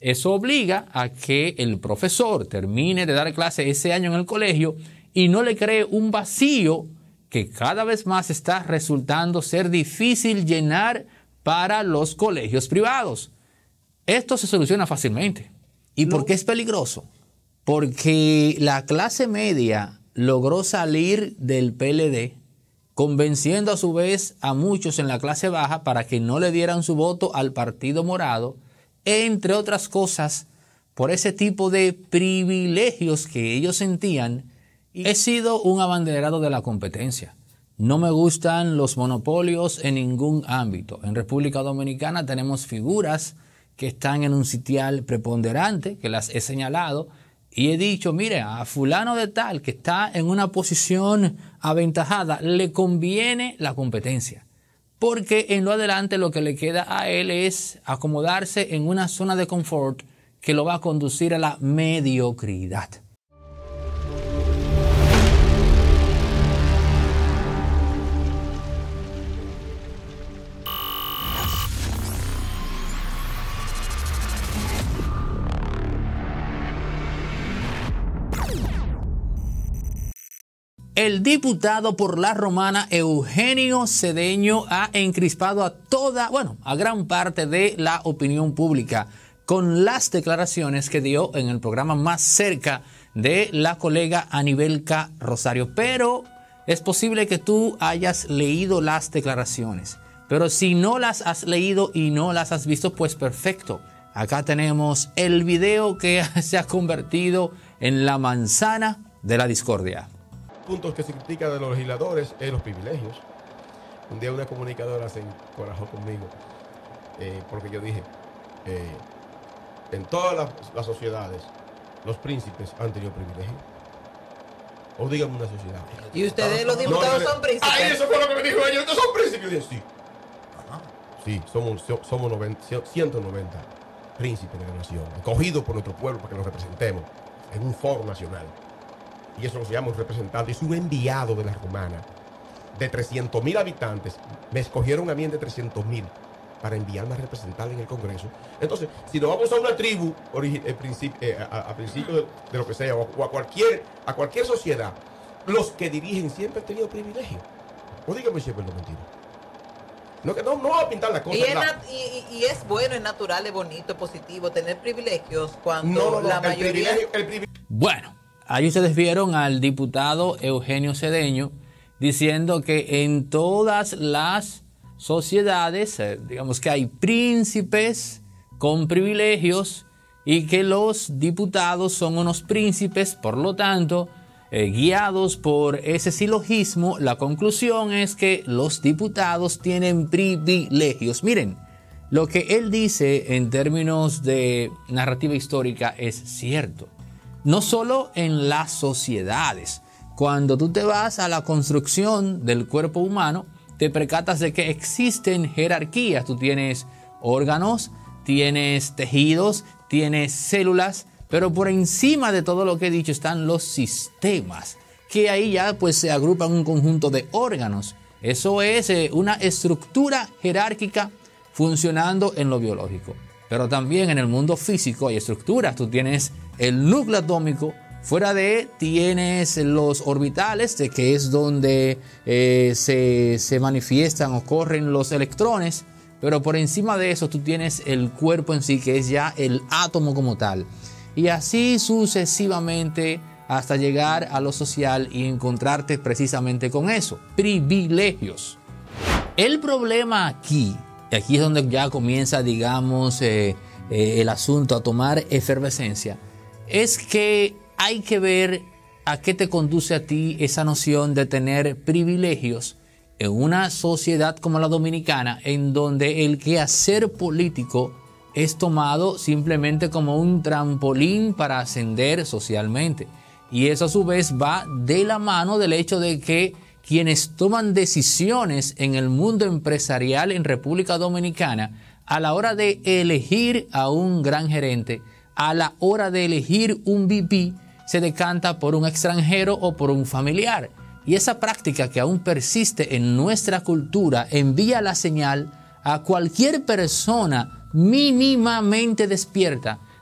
eso obliga a que el profesor termine de dar clase ese año en el colegio y no le cree un vacío que cada vez más está resultando ser difícil llenar para los colegios privados. Esto se soluciona fácilmente. ¿Y por qué es peligroso? Porque la clase media logró salir del PLD, convenciendo a su vez a muchos en la clase baja para que no le dieran su voto al Partido Morado, entre otras cosas, por ese tipo de privilegios que ellos sentían. He sido un abanderado de la competencia. No me gustan los monopolios en ningún ámbito. En República Dominicana tenemos figuras que están en un sitial preponderante, que las he señalado, y he dicho, mire, a fulano de tal que está en una posición aventajada, le conviene la competencia. Porque en lo adelante lo que le queda a él es acomodarse en una zona de confort que lo va a conducir a la mediocridad. El diputado por La Romana, Eugenio Cedeño, ha encrispado a gran parte de la opinión pública con las declaraciones que dio en el programa Más Cerca de la colega Anibelka Rosario. Pero es posible que tú hayas leído las declaraciones. Pero si no las has leído y no las has visto, pues perfecto. Acá tenemos el video que se ha convertido en la manzana de la discordia. Puntos que se critica de los legisladores es los privilegios. Un día una comunicadora se encorajó conmigo porque yo dije, en todas las sociedades los príncipes han tenido privilegios. O díganme una sociedad. ¿Y ustedes los diputados son príncipes? ¡Ay, eso fue lo que me dijo ella! ¿Ustedes son príncipes? Yo dije, sí. Ajá. Sí, somos 190 príncipes de la nación, escogidos por nuestro pueblo para que los representemos en un foro nacional. Y eso se llama un representante, es un enviado de la Romana de 300.000 habitantes. Me escogieron a mí de 300.000 para enviarme a representar en el Congreso. Entonces, si nos vamos a una tribu a principio de lo que sea, o a cualquier sociedad, los que dirigen siempre han tenido privilegios. O dígame si es verdad o mentira. No va a pintar la cosa. Y es bueno, es natural, es bonito, es positivo tener privilegios cuando la mayoría... Bueno, ahí ustedes vieron al diputado Eugenio Cedeño diciendo que en todas las sociedades, digamos que hay príncipes con privilegios y que los diputados son unos príncipes, por lo tanto, guiados por ese silogismo, la conclusión es que los diputados tienen privilegios. Miren, lo que él dice en términos de narrativa histórica es cierto. No solo en las sociedades. Cuando tú te vas a la construcción del cuerpo humano, te percatas de que existen jerarquías. Tú tienes órganos, tienes tejidos, tienes células, pero por encima de todo lo que he dicho están los sistemas, que ahí ya pues se agrupan un conjunto de órganos. Eso es una estructura jerárquica funcionando en lo biológico. Pero también en el mundo físico hay estructuras. Tú tienes el núcleo atómico, fuera de tienes los orbitales, de que es donde se manifiestan o corren los electrones, pero por encima de eso tú tienes el cuerpo en sí, que es ya el átomo como tal. Y así sucesivamente hasta llegar a lo social y encontrarte precisamente con eso, privilegios. El problema aquí, y aquí es donde ya comienza, digamos, el asunto a tomar efervescencia, es que hay que ver a qué te conduce a ti esa noción de tener privilegios en una sociedad como la dominicana, en donde el quehacer político es tomado simplemente como un trampolín para ascender socialmente. Y eso a su vez va de la mano del hecho de que quienes toman decisiones en el mundo empresarial en República Dominicana, a la hora de elegir a un gran gerente, a la hora de elegir un VP, se decanta por un extranjero o por un familiar. Y esa práctica que aún persiste en nuestra cultura envía la señal a cualquier persona mínimamente despierta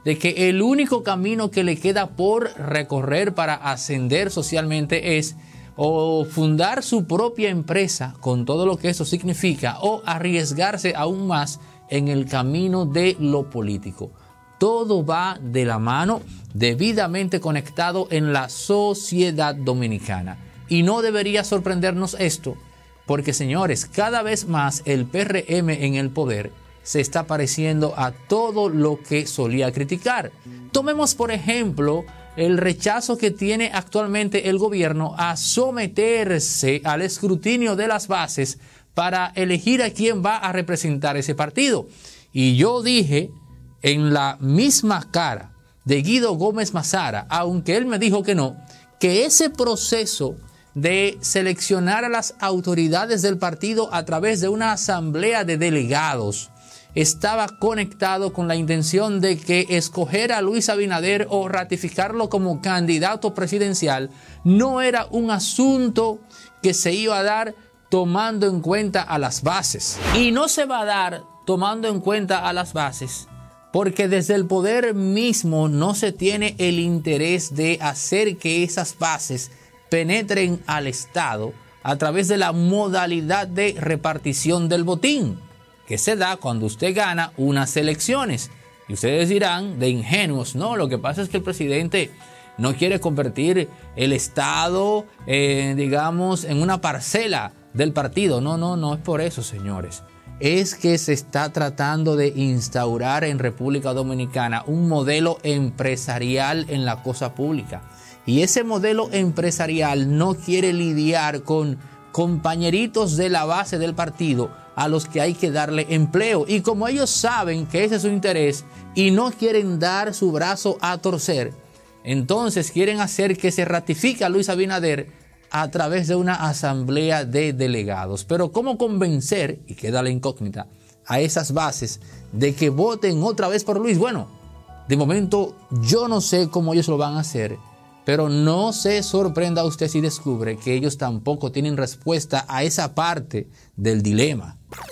de que el único camino que le queda por recorrer para ascender socialmente es o fundar su propia empresa con todo lo que eso significa o arriesgarse aún más en el camino de lo político. Todo va de la mano, debidamente conectado en la sociedad dominicana. Y no debería sorprendernos esto, porque señores, cada vez más el PRM en el poder se está pareciendo a todo lo que solía criticar. Tomemos por ejemplo el rechazo que tiene actualmente el gobierno a someterse al escrutinio de las bases para elegir a quién va a representar ese partido. Y yo dije en la misma cara de Guido Gómez Mazara, aunque él me dijo que no, que ese proceso de seleccionar a las autoridades del partido a través de una asamblea de delegados estaba conectado con la intención de que escoger a Luis Abinader o ratificarlo como candidato presidencial no era un asunto que se iba a dar tomando en cuenta a las bases. Y no se va a dar tomando en cuenta a las bases porque desde el poder mismo no se tiene el interés de hacer que esas bases penetren al Estado a través de la modalidad de repartición del botín, que se da cuando usted gana unas elecciones. Y ustedes dirán, de ingenuos, no, lo que pasa es que el presidente no quiere convertir el Estado, digamos, en una parcela del partido. No es por eso, señores. Es que se está tratando de instaurar en República Dominicana un modelo empresarial en la cosa pública. Y ese modelo empresarial no quiere lidiar con compañeritos de la base del partido a los que hay que darle empleo. Y como ellos saben que ese es su interés y no quieren dar su brazo a torcer, entonces quieren hacer que se ratifique a Luis Abinader a través de una asamblea de delegados. Pero ¿cómo convencer, y queda la incógnita, a esas bases de que voten otra vez por Luis? Bueno, de momento yo no sé cómo ellos lo van a hacer, pero no se sorprenda usted si descubre que ellos tampoco tienen respuesta a esa parte del dilema.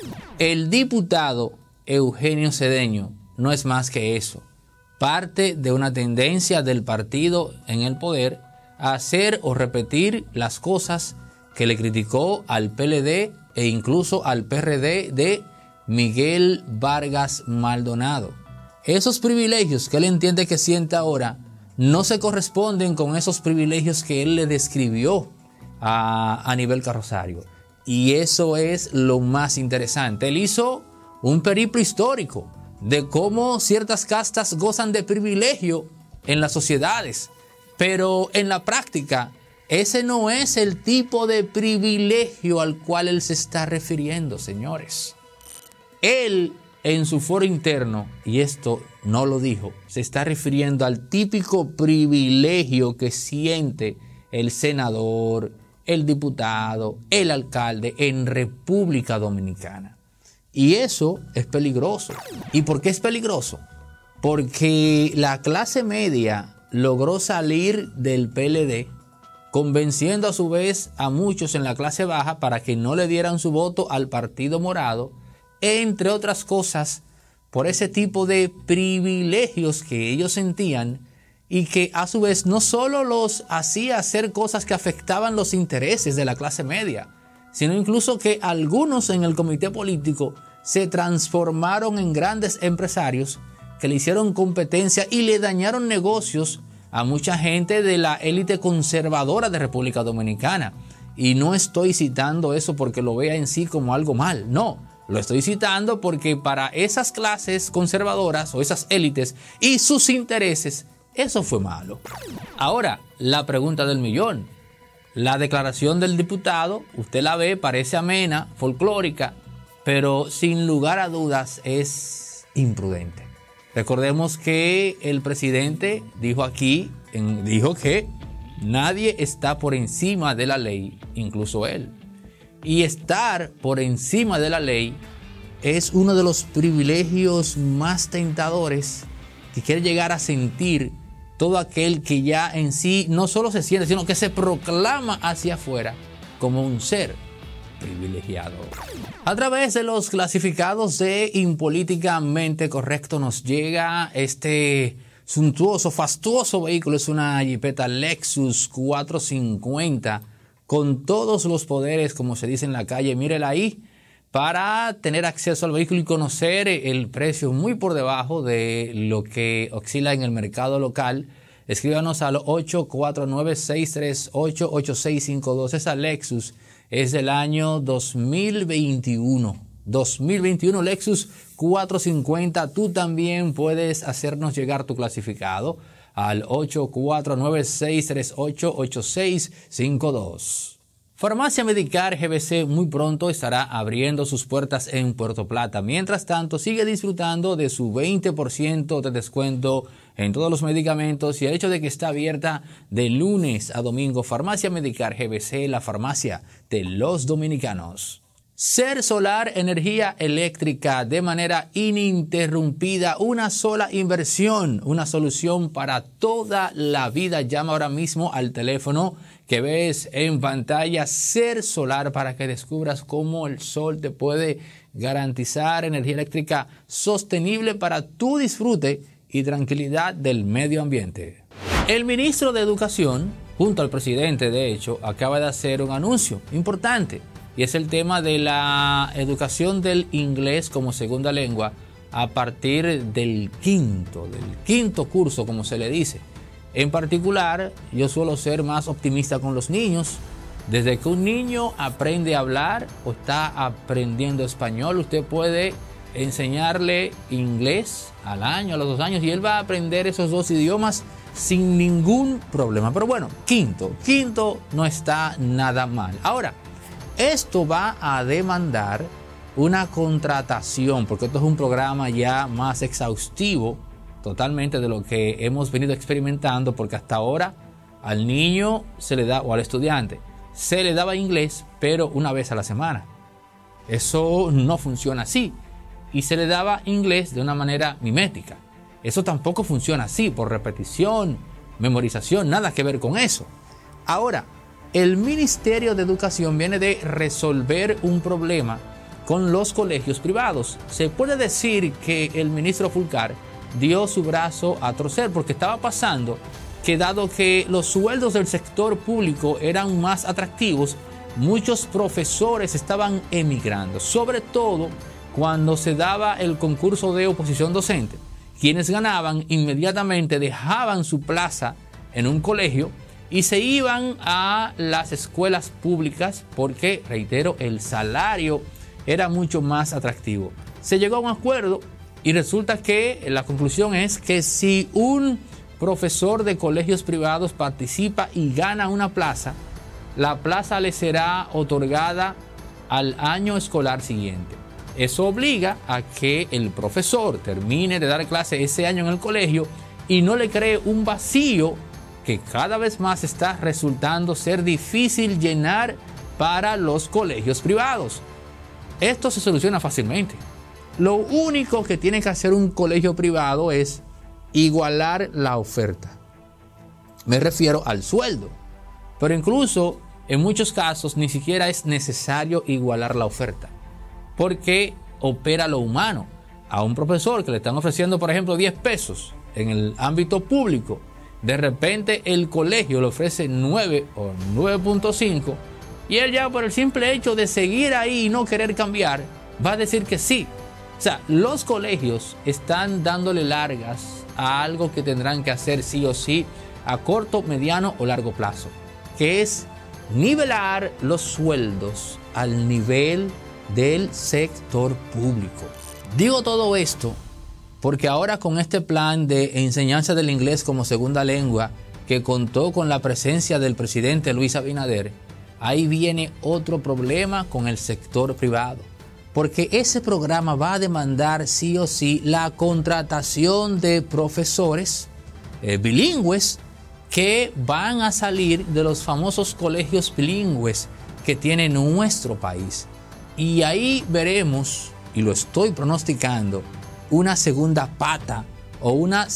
El diputado Eugenio Cedeño no es más que eso, parte de una tendencia del partido en el poder a hacer o repetir las cosas que le criticó al PLD e incluso al PRD de Miguel Vargas Maldonado. Esos privilegios que él entiende que siente ahora no se corresponden con esos privilegios que él le describió a Aníbal Carrosario. Y eso es lo más interesante. Él hizo un periplo histórico de cómo ciertas castas gozan de privilegio en las sociedades. Pero en la práctica, ese no es el tipo de privilegio al cual él se está refiriendo, señores. Él, en su foro interno, y esto no lo dijo, se está refiriendo al típico privilegio que siente el senador, el diputado, el alcalde en República Dominicana. Y eso es peligroso. ¿Y por qué es peligroso? Porque la clase media logró salir del PLD, convenciendo a su vez a muchos en la clase baja para que no le dieran su voto al Partido Morado, entre otras cosas, por ese tipo de privilegios que ellos sentían y que a su vez no solo los hacía hacer cosas que afectaban los intereses de la clase media, sino incluso que algunos en el comité político se transformaron en grandes empresarios que le hicieron competencia y le dañaron negocios a mucha gente de la élite conservadora de República Dominicana. Y no estoy citando eso porque lo vea en sí como algo mal, no. Lo estoy citando porque para esas clases conservadoras o esas élites y sus intereses, eso fue malo. Ahora, la pregunta del millón. La declaración del diputado, usted la ve, parece amena, folclórica, pero sin lugar a dudas es imprudente. Recordemos que el presidente dijo que nadie está por encima de la ley, incluso él. Y estar por encima de la ley es uno de los privilegios más tentadores que quiere llegar a sentir todo aquel que ya en sí no solo se siente, sino que se proclama hacia afuera como un ser privilegiado. A través de los clasificados de Impolíticamente Correcto nos llega este suntuoso, fastuoso vehículo. Es una Jeepeta Lexus 450 con todos los poderes, como se dice en la calle. Mírela ahí, para tener acceso al vehículo y conocer el precio muy por debajo de lo que oscila en el mercado local. Escríbanos al 849-638-8652. Esa Lexus es del año 2021. 2021 Lexus 450. Tú también puedes hacernos llegar tu clasificado al 849-638-8652. Farmacia Medicar GBC muy pronto estará abriendo sus puertas en Puerto Plata. Mientras tanto, sigue disfrutando de su 20% de descuento en todos los medicamentos y el hecho de que está abierta de lunes a domingo. Farmacia Medicar GBC, la farmacia de los dominicanos. Ser Solar, energía eléctrica de manera ininterrumpida, una sola inversión, una solución para toda la vida. Llama ahora mismo al teléfono que ves en pantalla, Ser Solar, para que descubras cómo el sol te puede garantizar energía eléctrica sostenible para tu disfrute y tranquilidad del medio ambiente. El ministro de Educación, junto al presidente, de hecho, acaba de hacer un anuncio importante. Y es el tema de la educación del inglés como segunda lengua a partir del quinto curso, como se le dice. En particular, yo suelo ser más optimista con los niños. Desde que un niño aprende a hablar o está aprendiendo español, usted puede enseñarle inglés al año, a los 2 años, y él va a aprender esos 2 idiomas sin ningún problema. Pero bueno, quinto no está nada mal. Ahora, esto va a demandar una contratación, porque esto es un programa ya más exhaustivo totalmente de lo que hemos venido experimentando, porque hasta ahora al niño se le da, o al estudiante, se le daba inglés, pero una vez a la semana. Eso no funciona así. Y se le daba inglés de una manera mimética. Eso tampoco funciona así, por repetición, memorización, nada que ver con eso. Ahora, el Ministerio de Educación viene de resolver un problema con los colegios privados. Se puede decir que el ministro Fulcar dio su brazo a torcer, porque estaba pasando que, dado que los sueldos del sector público eran más atractivos, muchos profesores estaban emigrando, sobre todo cuando se daba el concurso de oposición docente. Quienes ganaban inmediatamente dejaban su plaza en un colegio y se iban a las escuelas públicas porque, reitero, el salario era mucho más atractivo. Se llegó a un acuerdo y resulta que la conclusión es que si un profesor de colegios privados participa y gana una plaza, la plaza le será otorgada al año escolar siguiente. Eso obliga a que el profesor termine de dar clase ese año en el colegio y no le cree un vacío que cada vez más está resultando ser difícil llenar para los colegios privados. Esto se soluciona fácilmente. Lo único que tiene que hacer un colegio privado es igualar la oferta. Me refiero al sueldo. Pero incluso en muchos casos ni siquiera es necesario igualar la oferta, porque opera lo humano. A un profesor que le están ofreciendo, por ejemplo, 10 pesos en el ámbito público, de repente el colegio le ofrece 9 o 9.5 y él, ya por el simple hecho de seguir ahí y no querer cambiar, va a decir que sí. O sea, los colegios están dándole largas a algo que tendrán que hacer sí o sí a corto, mediano o largo plazo, que es nivelar los sueldos al nivel del sector público. Digo todo esto porque ahora, con este plan de enseñanza del inglés como segunda lengua, que contó con la presencia del presidente Luis Abinader, ahí viene otro problema con el sector privado, porque ese programa va a demandar sí o sí la contratación de profesores bilingües que van a salir de los famosos colegios bilingües que tiene nuestro país. Y ahí veremos, y lo estoy pronosticando, una segunda pata o una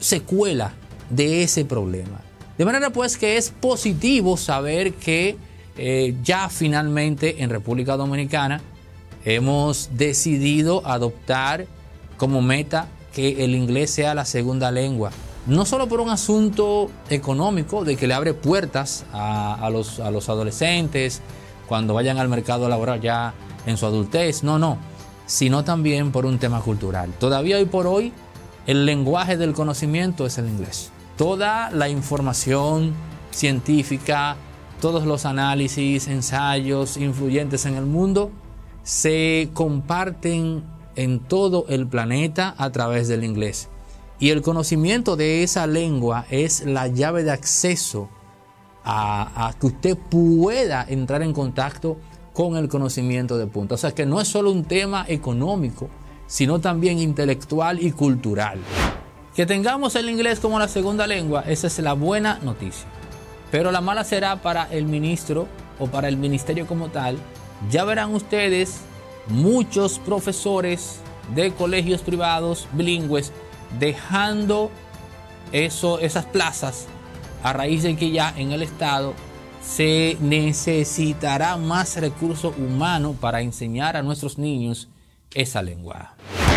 secuela de ese problema. De manera pues que es positivo saber que ya finalmente en República Dominicana hemos decidido adoptar como meta que el inglés sea la segunda lengua. No solo por un asunto económico, de que le abre puertas a los adolescentes cuando vayan al mercado laboral ya en su adultez, no, sino también por un tema cultural. Todavía hoy por hoy el lenguaje del conocimiento es el inglés. Toda la información científica, todos los análisis, ensayos influyentes en el mundo se comparten en todo el planeta a través del inglés. Y el conocimiento de esa lengua es la llave de acceso a que usted pueda entrar en contacto con el conocimiento de punta. O sea que no es solo un tema económico, sino también intelectual y cultural. Que tengamos el inglés como la segunda lengua, esa es la buena noticia. Pero la mala será para el ministro o para el ministerio como tal. Ya verán ustedes muchos profesores de colegios privados bilingües dejando esas plazas a raíz de que ya en el Estado se necesitará más recurso humano para enseñar a nuestros niños esa lengua.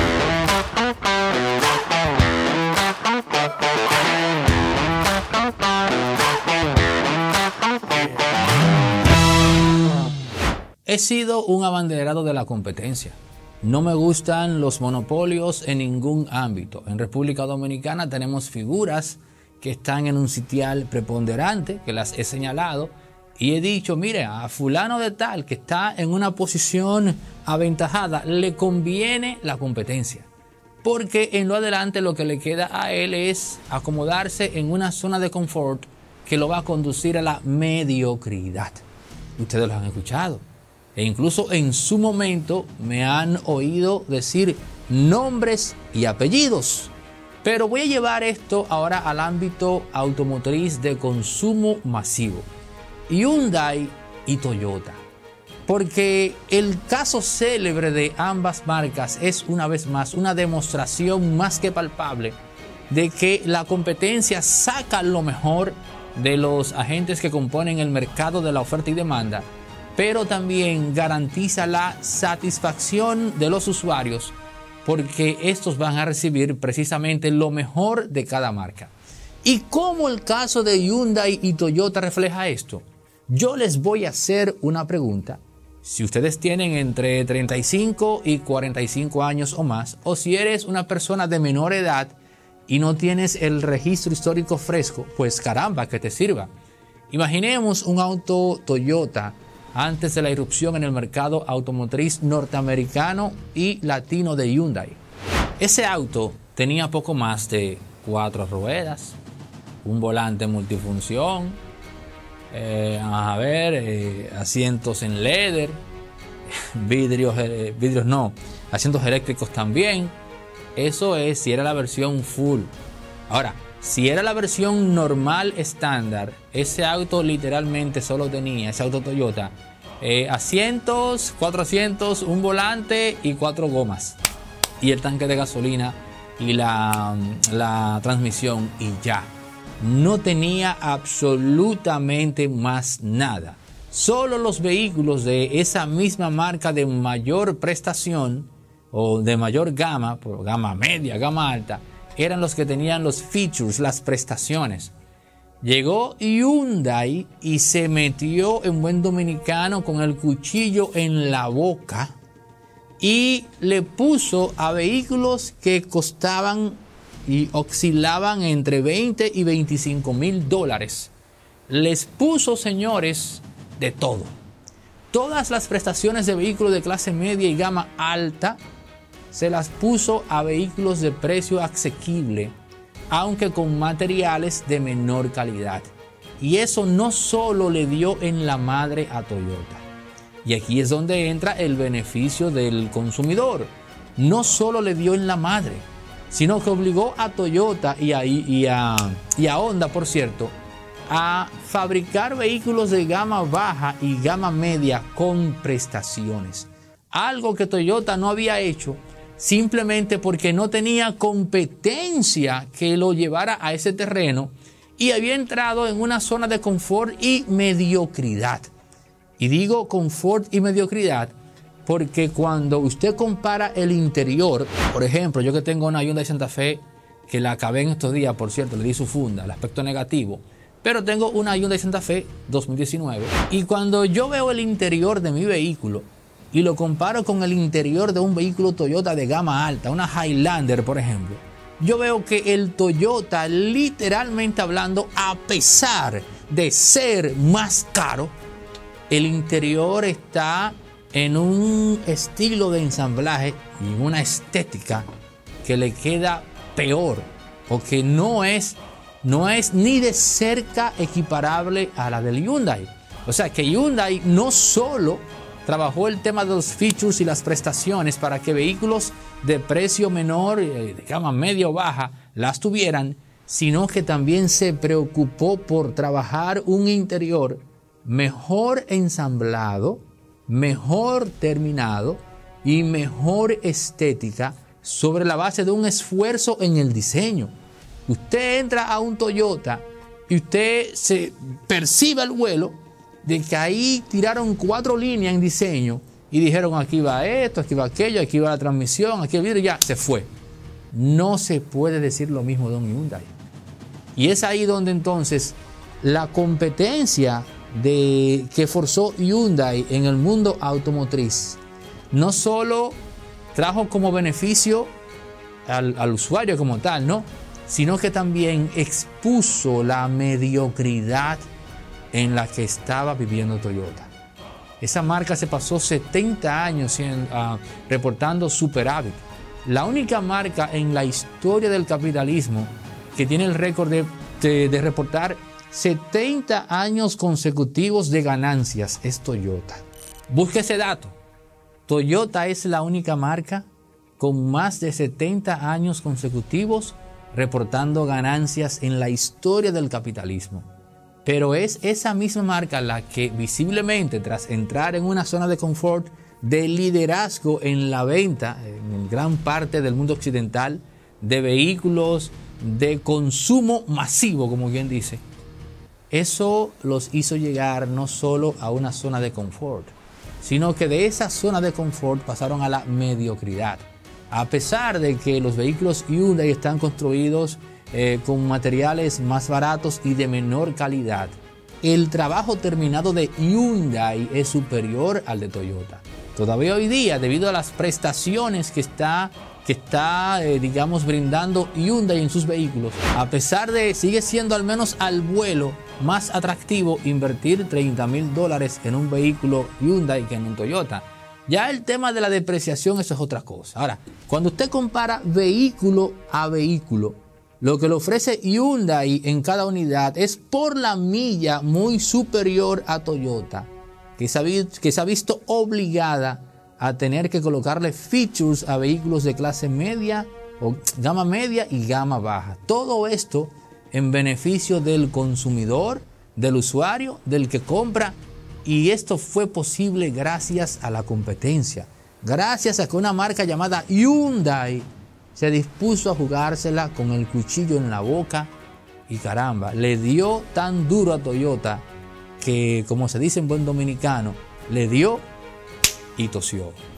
He sido un abanderado de la competencia. No me gustan los monopolios en ningún ámbito. En República Dominicana tenemos figuras que están en un sitial preponderante, que las he señalado, y he dicho, mire, a fulano de tal que está en una posición aventajada, le conviene la competencia. Porque en lo adelante lo que le queda a él es acomodarse en una zona de confort que lo va a conducir a la mediocridad. Ustedes lo han escuchado. E incluso en su momento me han oído decir nombres y apellidos. Pero voy a llevar esto ahora al ámbito automotriz de consumo masivo. Hyundai y Toyota. Porque el caso célebre de ambas marcas es una vez más una demostración más que palpable de que la competencia saca lo mejor de los agentes que componen el mercado de la oferta y demanda, pero también garantiza la satisfacción de los usuarios porque estos van a recibir precisamente lo mejor de cada marca. ¿Y cómo el caso de Hyundai y Toyota refleja esto? Yo les voy a hacer una pregunta. Si ustedes tienen entre 35 y 45 años o más, o si eres una persona de menor edad y no tienes el registro histórico fresco, pues caramba, que te sirva. Imaginemos un auto Toyota antes de la irrupción en el mercado automotriz norteamericano y latino de Hyundai. Ese auto tenía poco más de 4 ruedas, un volante multifunción, asientos en leather, asientos eléctricos también. Eso es si era la versión full. Ahora, si era la versión normal estándar, ese auto literalmente solo tenía, ese auto Toyota, asientos, 4 asientos, un volante y 4 gomas. Y el tanque de gasolina y la transmisión y ya. No tenía absolutamente más nada. Solo los vehículos de esa misma marca de mayor prestación o de mayor gama, por gama media, gama alta, eran los que tenían los features, las prestaciones. Llegó Hyundai y se metió en buen dominicano con el cuchillo en la boca y le puso a vehículos que costaban y oscilaban entre 20 y 25 mil dólares. Les puso, señores, de todo. Todas las prestaciones de vehículos de clase media y gama alta se las puso a vehículos de precio asequible, aunque con materiales de menor calidad. Y eso no solo le dio en la madre a Toyota. Y aquí es donde entra el beneficio del consumidor. No solo le dio en la madre, sino que obligó a Toyota y a Honda, por cierto, a fabricar vehículos de gama baja y gama media con prestaciones. Algo que Toyota no había hecho simplemente porque no tenía competencia que lo llevara a ese terreno y había entrado en una zona de confort y mediocridad. Y digo confort y mediocridad porque cuando usted compara el interior, por ejemplo, yo que tengo una Hyundai Santa Fe que la acabé en estos días, por cierto, le di su funda, el aspecto negativo, pero tengo una Hyundai Santa Fe 2019 y cuando yo veo el interior de mi vehículo y lo comparo con el interior de un vehículo Toyota de gama alta, una Highlander, por ejemplo, yo veo que el Toyota, literalmente hablando, a pesar de ser más caro, el interior está en un estilo de ensamblaje y una estética que le queda peor o que no es ni de cerca equiparable a la del Hyundai. O sea que Hyundai no solo trabajó el tema de los features y las prestaciones para que vehículos de precio menor, de gama media o baja, las tuvieran, sino que también se preocupó por trabajar un interior mejor ensamblado, mejor terminado y mejor estética sobre la base de un esfuerzo en el diseño. Usted entra a un Toyota y usted se percibe el vuelo de que ahí tiraron 4 líneas en diseño y dijeron aquí va esto, aquí va aquello, aquí va la transmisión, aquí el vidrio, ya se fue. No se puede decir lo mismo de un Hyundai. Y es ahí donde entonces la competencia que forzó Hyundai en el mundo automotriz no solo trajo como beneficio al usuario como tal, ¿no?, sino que también expuso la mediocridad en la que estaba viviendo Toyota. Esa marca se pasó 70 años reportando superávit. La única marca en la historia del capitalismo que tiene el récord de reportar 70 años consecutivos de ganancias es Toyota. Busque ese dato. Toyota es la única marca con más de 70 años consecutivos reportando ganancias en la historia del capitalismo. Pero es esa misma marca la que visiblemente, tras entrar en una zona de confort, de liderazgo en la venta, en gran parte del mundo occidental, de vehículos de consumo masivo, como bien dice, eso los hizo llegar no solo a una zona de confort, sino que de esa zona de confort pasaron a la mediocridad. A pesar de que los vehículos Hyundai están construidos con materiales más baratos y de menor calidad, el trabajo terminado de Hyundai es superior al de Toyota. Todavía hoy día, debido a las prestaciones que está digamos, brindando Hyundai en sus vehículos, a pesar de sigue siendo al menos al vuelo más atractivo invertir $30,000 en un vehículo Hyundai que en un Toyota. Ya el tema de la depreciación, eso es otra cosa. Ahora, cuando usted compara vehículo a vehículo, lo que le ofrece Hyundai en cada unidad es por la milla muy superior a Toyota, que se ha visto obligada a tener que colocarle features a vehículos de clase media o gama media y gama baja. Todo esto en beneficio del consumidor, del usuario, del que compra. Y esto fue posible gracias a la competencia, gracias a que una marca llamada Hyundai se dispuso a jugársela con el cuchillo en la boca y caramba, le dio tan duro a Toyota que, como se dice en buen dominicano, le dio y tosió.